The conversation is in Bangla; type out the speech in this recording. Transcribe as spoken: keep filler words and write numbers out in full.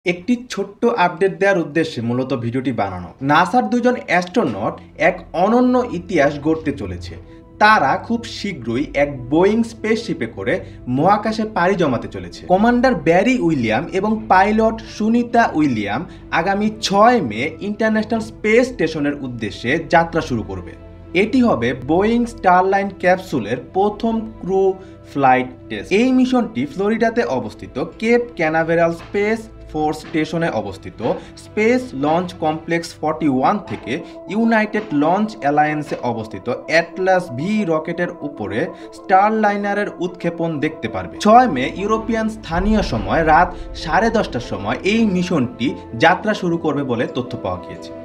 একটি ছোট্ট আপডেট দেওয়ার উদ্দেশ্যে মূলত ভিডিওটি বানানো। নাসার দুজন অ্যাস্ট্রোনট এক অনন্য ইতিহাস গড়তে চলেছে। তারা খুব শীঘ্রই এক বোয়িং স্পেসশিপে করে মহাকাশে পাড়ি জমাতে চলেছে। কমান্ডার ব্যারি উইলিয়াম এবং পাইলট সুনিতা উইলিয়াম আগামী ছয় মে ইন্টারন্যাশনাল স্পেস স্টেশনের উদ্দেশ্যে যাত্রা শুরু করবে। এটি হবে বোয়িং স্টারলাইন ক্যাপসুলের প্রথম ক্রু ফ্লাইট টেস্ট। এই মিশনটি ফ্লোরিডাতে অবস্থিত কেপ ক্যানাভেরাল স্পেস ফোর্স স্টেশনে অবস্থিত space launch complex forty one থেকে ইউনাইটেড লঞ্চ অ্যালায়েন্সে অবস্থিত অ্যাটলাস ভি রকেটের উপরে স্টারলাইনারের উৎক্ষেপণ দেখতে পারবে। ছয় মে ইউরোপিয়ান স্থানীয় সময় রাত সাড়ে দশটার সময় এই মিশনটি যাত্রা শুরু করবে বলে তথ্য পাওয়া গিয়েছে।